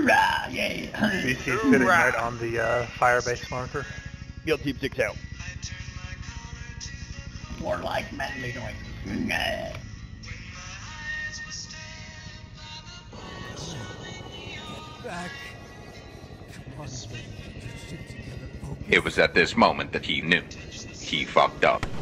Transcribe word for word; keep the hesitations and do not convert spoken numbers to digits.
Hoorah! Yeah! B C sitting right on the uh, fire base marker. Guild Team six out. More like manly noises. Nah. Back. Come on, man. Get your shit together, focus. It was at this moment that he knew. He fucked up.